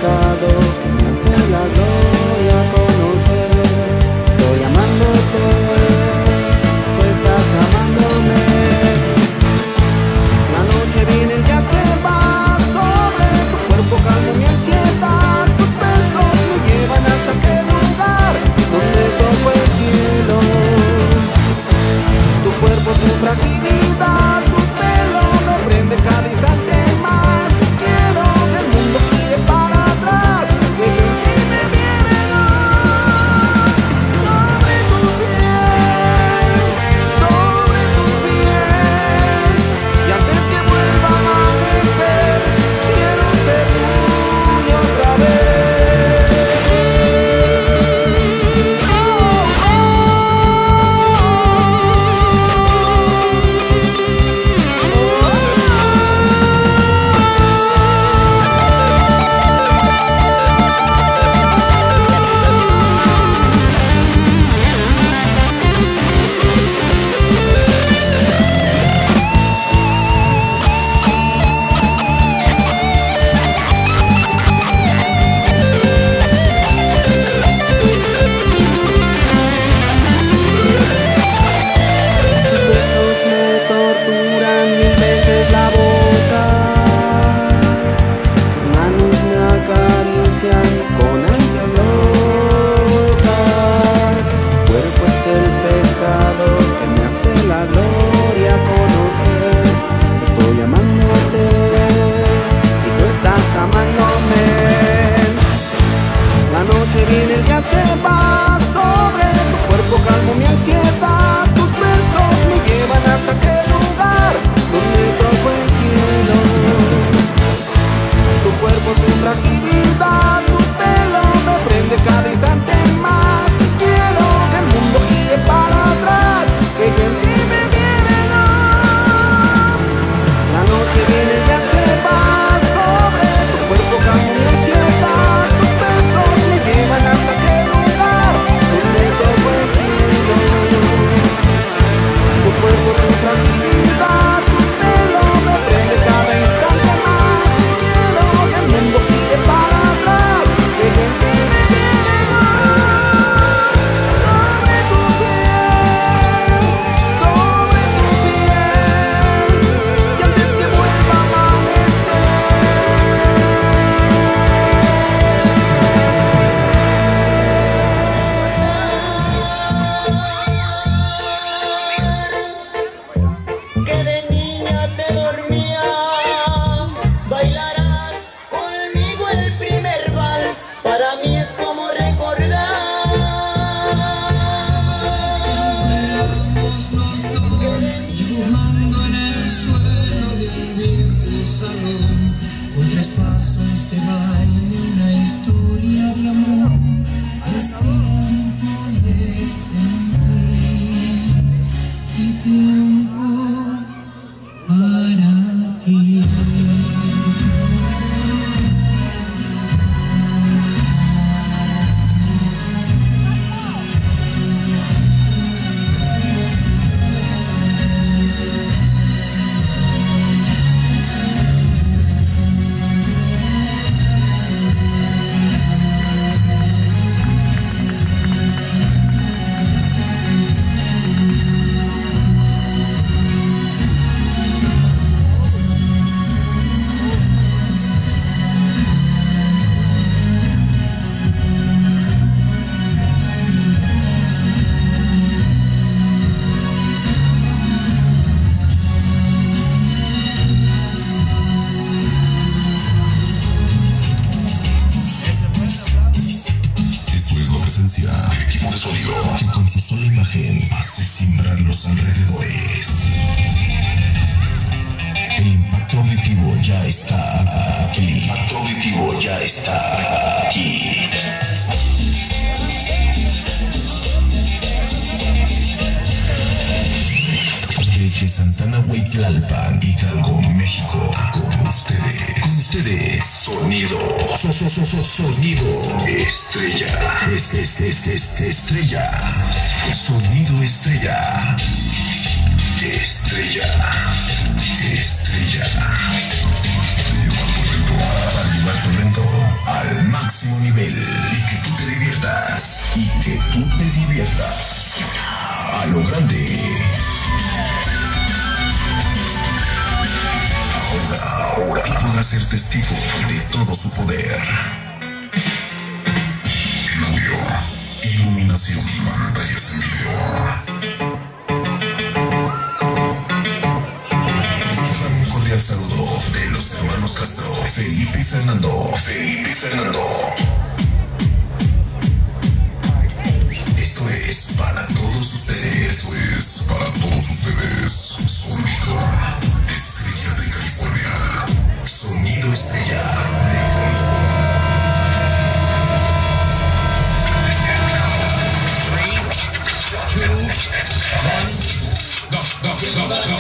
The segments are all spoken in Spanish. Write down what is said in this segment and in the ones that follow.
pecado que me hace la gloria conocer. Estoy amándote, tú estás amándome. La noche viene, el día se va, sobre tu cuerpo calmo mi ansiedad. Tus besos me llevan hasta aquel lugar donde toco el cielo. Tu cuerpo, tu fragilidad, tu pelo me prende cada instante más. Quiero que el mundo gire para atrás, que yo en ti me viene a dar. Sobre tu piel, y antes que vuelva a amanecer, quiero ser tuyo otra vez. Tus besos me torturan mil veces la boca. Tus manos me acarician con ansias locas. Tu cuerpo es el pecado que me hace la gloria conocer. Estoy amándote y tú estás amándome. La noche viene, el día se va, sobre tu cuerpo calmo mi ansiedad. Tus besos me llevan hasta aquel lugar donde toco el cielo. Tu cuerpo, tu fragilidad, tu pelo me prende cada instante más. Quiero que el mundo gire para atrás, que yo en ti me viene a dar. La noche viene, el día se va, sobre tu cuerpo calmo mi ansiedad. Tus besos me llevan hasta aquel lugar donde toco el cielo. Tu cuerpo, tu fragilidad, tu pelo me prende cada instante más. Quiero que el mundo gire para atrás, que yo en ti me viene a dar. Sobre tu piel, y antes que vuelva a amanecer. Que de niña te dormía, bailarás conmigo el primer vals. Para mí es como recordar dibujando en el suelo de un viejo salón, con 3 pasos de baile, una historia de amor. Es tiempo y es sin fin, y tiempo para ti. Esto es lo presencia, el equipo de sonido que con su sola imagen hace simbrar los alrededores. El impacto auditivo ya está aquí. El impacto auditivo ya está aquí. Desde Santana, Hueytlalpan, Hidalgo, México, con ustedes, sonido, sonido, estrella, estrella, sonido estrella, estrella, estrella, animal por lento, al máximo nivel y que tú te diviertas. Y que tú te diviertas. A lo grande. Ahora tú podrás ser testigo de todo su poder. En audio, iluminación y pantallas en video. Un cordial saludo de los hermanos Castro, Felipe y Fernando. Esto es para todos ustedes. Sonido Estrella de California. Sonido Estrella de California. 3, 2, 1, go, go, go, go.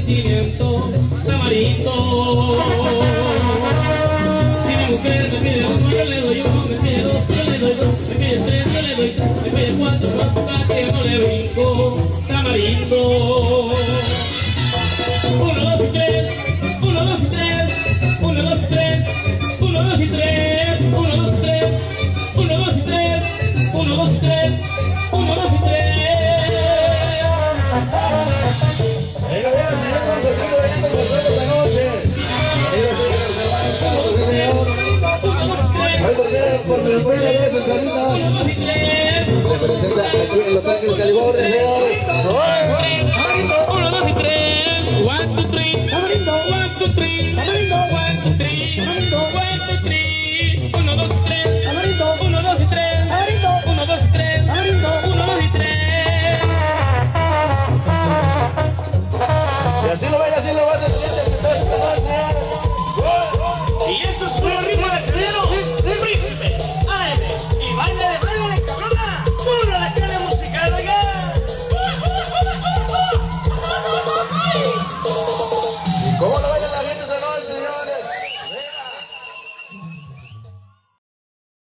sentimiento, tamarindo. Si mi mujer me pide uno, yo le doy uno, me pide dos, yo le doy dos, me pide tres, yo le doy tres, me pide cuatro, que yo no le brinco, tamarindo. 1, 2 y 3, 1, 2 y 3, 1, 2 y 3, 1, 2 y 3, 1, 2 y 3, 1, 2 y 3, 1, 2 y 3, 1, 2 y 3. Venga, bien, señor, vamos a seguir bailando con nosotros esta noche. Por primera vez en Salinas se presenta aquí en Los Ángeles, California, señores. 1, 2 y 3, 1, 2, 3, 1, 2, 3, 1, 2, 3.